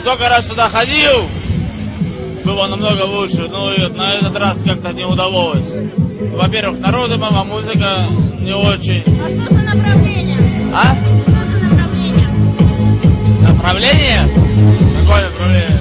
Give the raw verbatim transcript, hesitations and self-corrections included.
сколько раз сюда ходил, было намного лучше, но и на этот раз как-то не удалось. Во-первых, народу мама, музыка не очень. А что за направление? А? Что за направление? Направление? Какое направление?